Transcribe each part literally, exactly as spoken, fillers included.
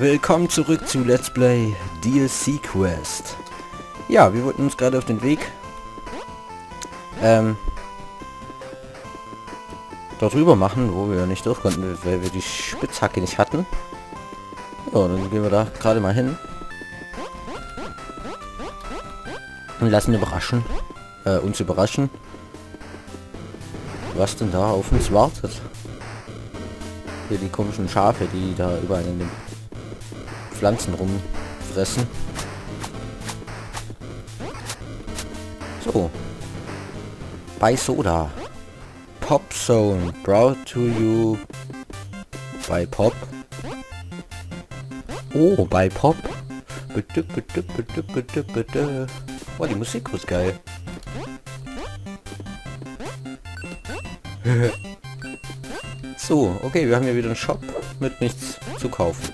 Willkommen zurück zu Let's Play D L C Quest. Ja, wir wollten uns gerade auf den Weg ähm, dort rüber machen, wo wir nicht durch konnten, weil wir die Spitzhacke nicht hatten. Ja, dann gehen wir da gerade mal hin und lassen überraschen, äh, uns überraschen, was denn da auf uns wartet. Hier die komischen Schafe, die da überall in den Pflanzen rumfressen. So. Bei Soda. Pop Zone. Proud to you. Bei Pop. Oh, bei Pop. Bitte, bitte, bitte, bitte, bitte. Oh, die Musik ist geil. So, okay, wir haben hier wieder einen Shop mit nichts zu kaufen.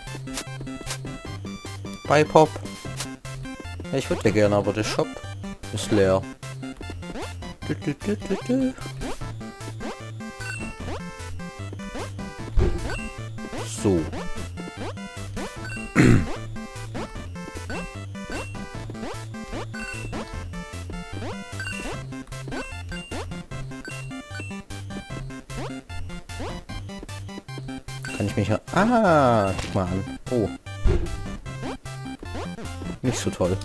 Bei Pop. Ja, ich würde ja gerne, aber der Shop ist leer. Du, du, du, du, du. So. Kann ich mich ja... Ah, guck mal an. Oh. Nicht so toll.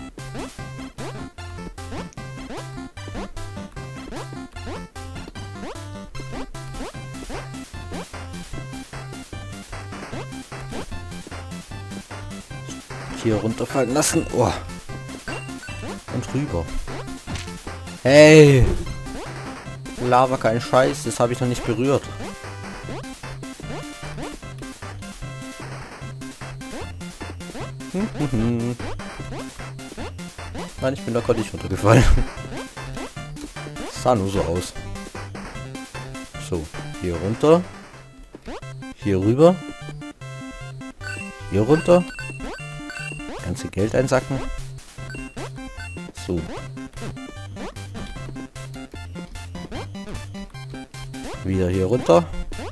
Hier runterfallen lassen. Oh. Und rüber. Hey! Lava, kein Scheiß. Das habe ich noch nicht berührt. Nein, ich bin da gerade nicht runtergefallen. Sah nur so aus. So, hier runter. Hier rüber. Hier runter. Ganze Geld einsacken. So. Wieder hier runter.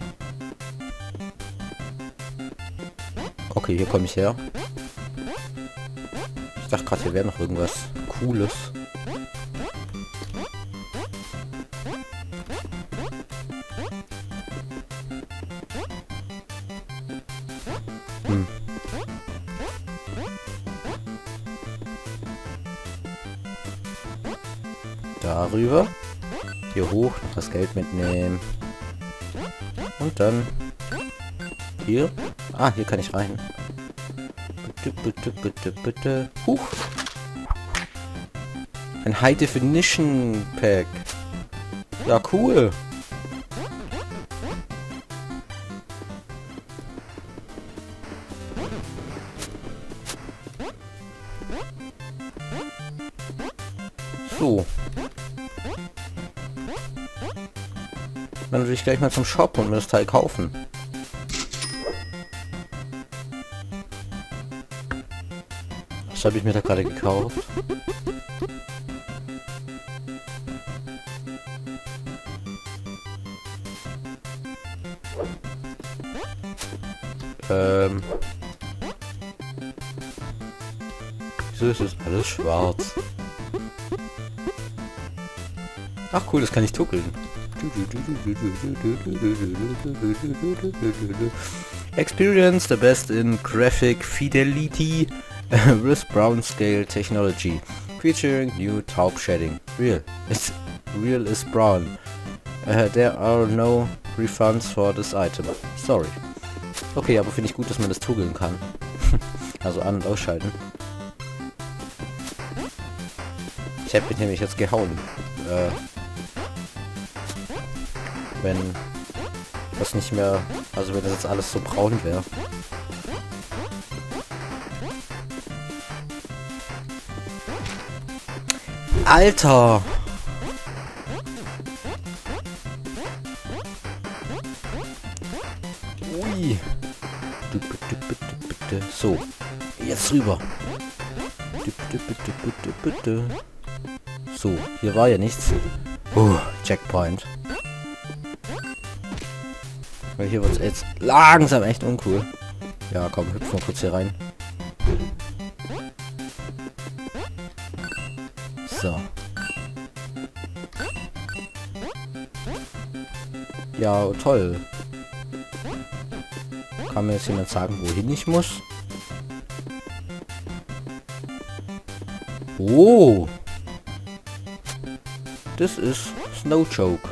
Okay, hier komme ich her. Ich dachte gerade, hier wäre noch irgendwas Cooles. Hm. Darüber. Hier hoch, noch das Geld mitnehmen. Und dann hier. Ah, hier kann ich rein. Bitte, bitte, bitte, bitte. Huch. Ein High Definition Pack. Ja, cool. So. Dann würde ich gleich mal zum Shop und mir das Teil kaufen. Was habe ich mir da gerade gekauft? Ähm. Wieso ist das alles schwarz? Ach cool, das kann ich tuckeln. Experience the best in graphic fidelity with brown scale technology, featuring new taupe shading. Real. It's real is brown. Uh, there are no refunds for this item. Sorry. Okay, aber finde ich gut, dass man das toggeln kann. Also an- und ausschalten. Ich hätte mich nämlich jetzt gehauen. Äh, wenn das nicht mehr... Also wenn das jetzt alles so braun wäre. Alter! Ui! So, jetzt rüber. So, hier war ja nichts. Uh, Checkpoint. Weil hier wird es jetzt langsam echt uncool. Ja, komm, hüpfen wir kurz hier rein. So. Ja, toll. Kann mir jetzt jemand sagen, wohin ich muss? Oh! Das ist Snow Joke.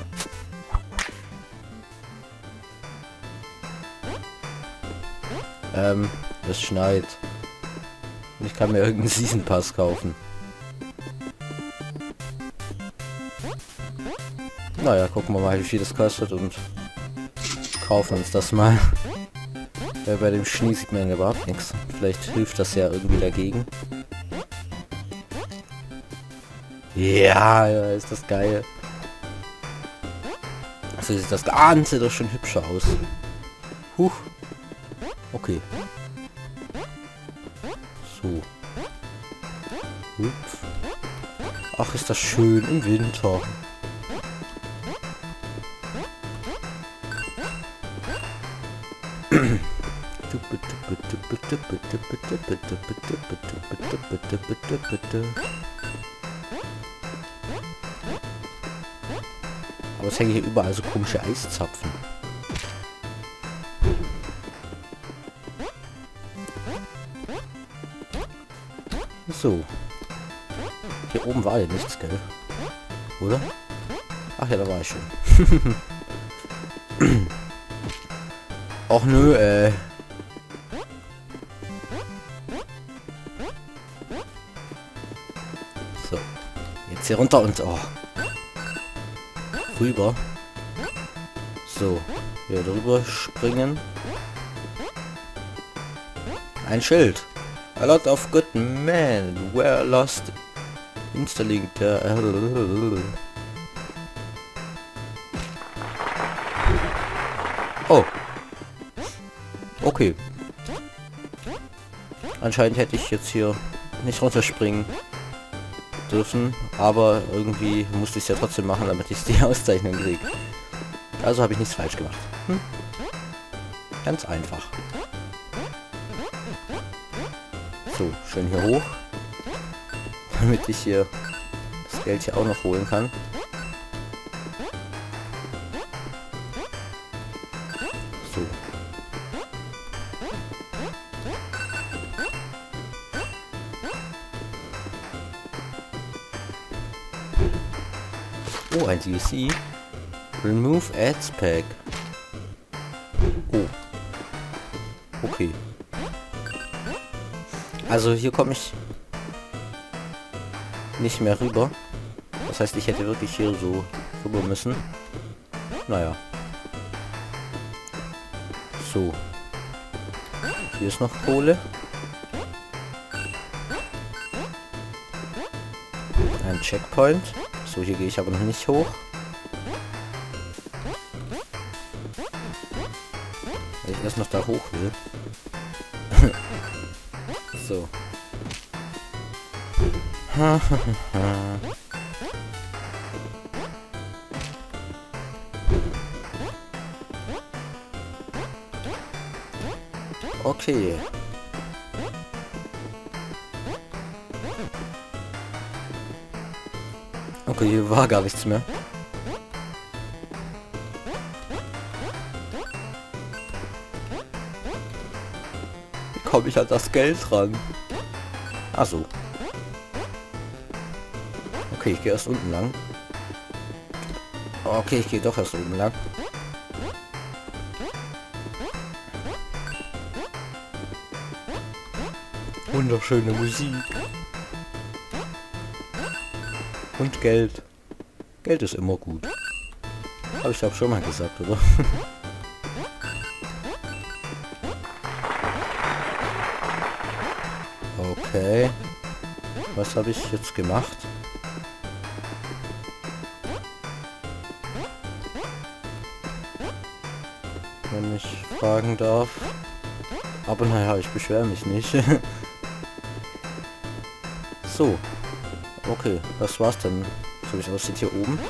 Ähm, es schneit. Ich kann mir irgendeinen Season Pass kaufen. Naja, gucken wir mal, wie viel das kostet und kaufen uns das mal. Weil bei dem Schnee sieht man überhaupt nichts. Vielleicht hilft das ja irgendwie dagegen. Ja, ja, ist das geil. Also sieht das Ganze doch schon hübscher aus. Huch. Okay. So. Ups. Ach, ist das schön im Winter. Aber es hängen hier überall so komische Eiszapfen. So. Hier oben war ja nichts, gell? Oder? Ach ja, da war ich schon. Och nö, äh. So. Jetzt hier runter und... Oh. Rüber. So. Hier drüber springen. Ein Schild. A lot of good men were lost installing the... Oh. Okay. Anscheinend hätte ich jetzt hier nicht runterspringen dürfen, aber irgendwie musste ich es ja trotzdem machen, damit ich die Auszeichnung kriege. Also habe ich nichts falsch gemacht. Hm? Ganz einfach. So, schön hier hoch, damit ich hier das Geld hier auch noch holen kann. So. Oh, ein D L C. Remove Ads Pack. Oh. Okay. Also hier komme ich nicht mehr rüber. Das heißt, ich hätte wirklich hier so rüber müssen. Naja. So. Hier ist noch Kohle. Ein Checkpoint. So, hier gehe ich aber noch nicht hoch. Weil ich erst noch da hoch will. So. Okay. Okay, hier war gar nichts mehr. Wie komme ich an das Geld ran? Ach so. Okay, ich gehe erst unten lang. Okay, ich gehe doch erst oben lang. Wunderschöne Musik. Und Geld. Geld ist immer gut. Habe ich glaube schon mal gesagt, oder? Okay. Was habe ich jetzt gemacht? Wenn ich fragen darf. Aber naja, ich beschwere mich nicht. So. Okay, das war's dann. So wie es aussieht hier oben.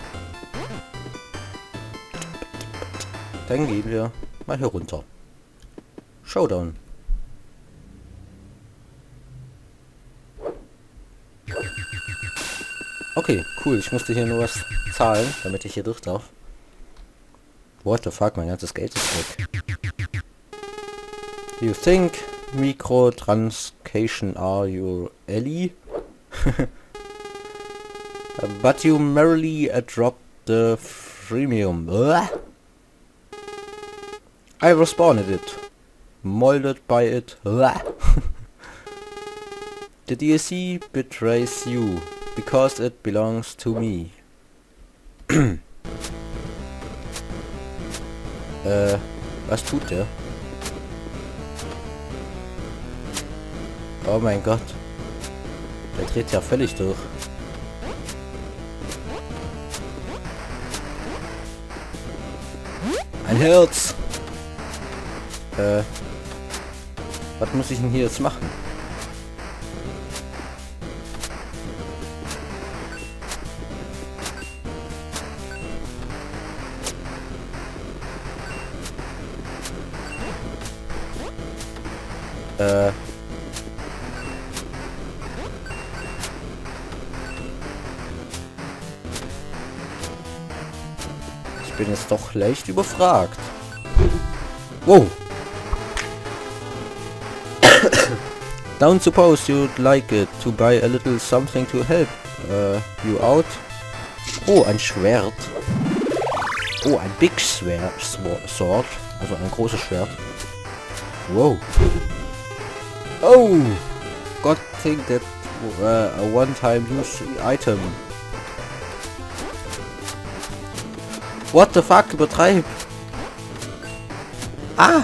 Dann gehen wir mal hier runter. Showdown. Okay, cool. Ich musste hier nur was zahlen, damit ich hier durch darf. What the fuck, mein ganzes Geld ist weg. You think microtranscation are your ally? But you merely uh, dropped the freemium. Blah. I respawned it. Molded by it. Blah. The D L C betrays you because it belongs to me. äh, was tut der? Oh mein Gott. Der dreht ja völlig durch. Ein Herz! Äh. Was muss ich denn hier jetzt machen? Äh. Ich bin jetzt doch leicht überfragt. Wow. Don't suppose you'd like it to buy a little something to help uh, you out? Oh, ein Schwert. Oh, ein Big Schwert, Sword. Also ein großes Schwert. Wow. Oh! God think that uh, a one-time use item. What the fuck? Übertreib! Ah!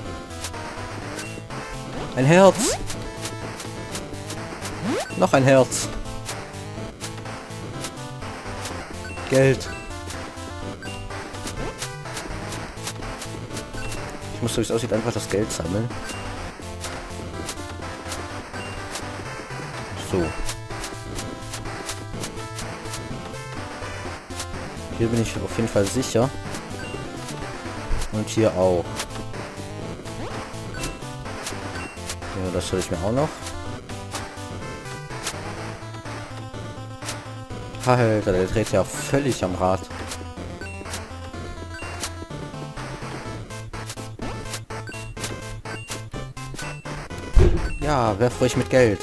Ein Herz! Noch ein Herz! Geld! Ich muss, so wie es aussieht, einfach das Geld sammeln. So. Hier bin ich auf jeden Fall sicher. Und hier auch. Ja, das soll ich mir auch noch. Alter, der dreht ja völlig am Rad. Ja, werf ruhig mit Geld.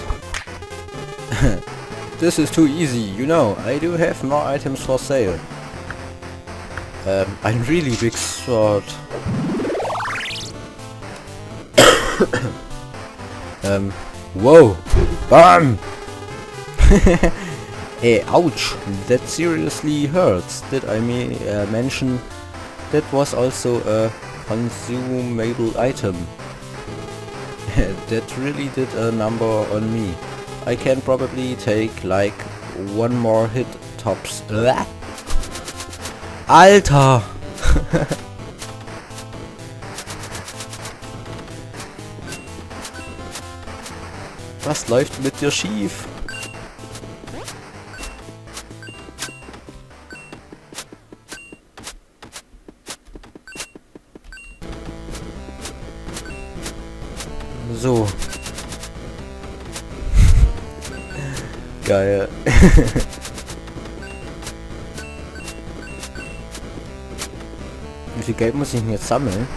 This is too easy, you know. I do have more items for sale. Um, ein really big sword. um, wow. Bam! Hey, ouch! That seriously hurts. Did I me uh, mention that was also a consumable item? That really did a number on me. I can probably take like one more hit tops. Alter! Was läuft mit dir schief? So. Geil. Wie viel Geld muss ich denn jetzt sammeln?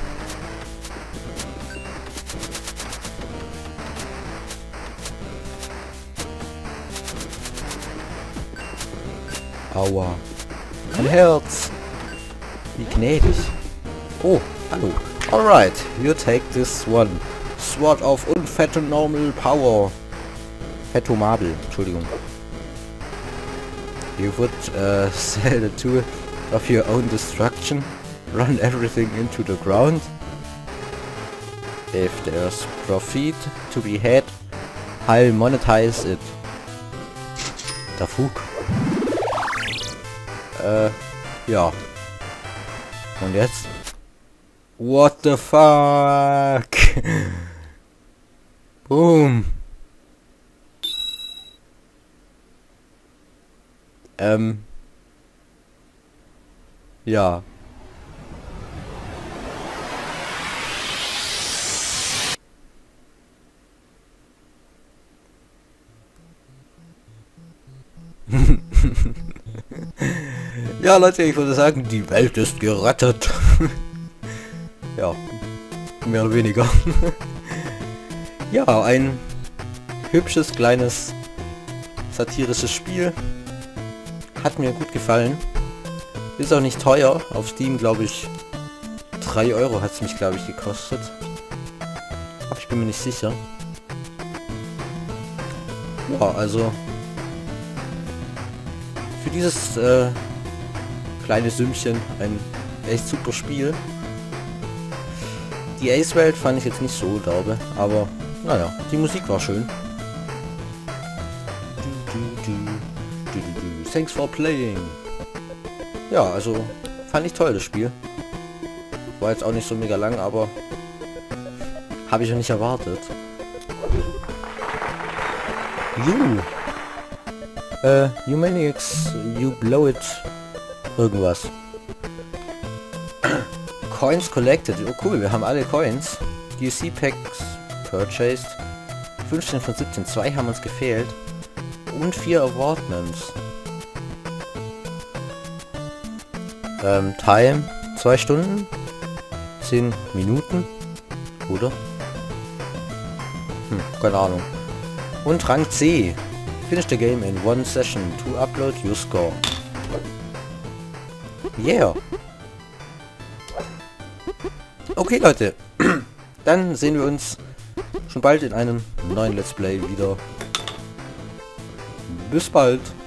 Aua. Ein Herz. Wie gnädig. Oh, hallo. Alright, you take this one. Sword of unphenomenal power. Phetomabel, Entschuldigung. You would uh, sell the tool of your own destruction? Run everything into the ground? If there's profit to be had, I'll monetize it. Der Fug. Äh, ja. Und jetzt? What the fuck? Boom. Ähm. Ja. Ja, Leute, ich würde sagen, die Welt ist gerettet. Ja, mehr oder weniger. Ja, ein hübsches, kleines, satirisches Spiel. Hat mir gut gefallen. Ist auch nicht teuer. Auf Steam, glaube ich, drei Euro hat es mich, glaube ich, gekostet. Aber ich bin mir nicht sicher. Ja, also für dieses äh, kleine Sümmchen ein echt super Spiel. Die Ace-Welt fand ich jetzt nicht so derbe, aber naja, die Musik war schön. Thanks for playing. Ja, also fand ich toll das Spiel. War jetzt auch nicht so mega lang, aber habe ich ja nicht erwartet. You. Äh, you maniacs, you blow it. Irgendwas. Coins collected. Oh cool, wir haben alle Coins. D L C Packs purchased. fünfzehn von siebzehn. Zwei haben uns gefehlt. Und vier Awardments. Ähm, Time. Zwei Stunden. Zehn Minuten. Oder? Hm, keine Ahnung. Und Rang C. Finish the game in one session to upload your score. Yeah. Okay, Leute. Dann sehen wir uns schon bald in einem neuen Let's Play wieder. Bis bald.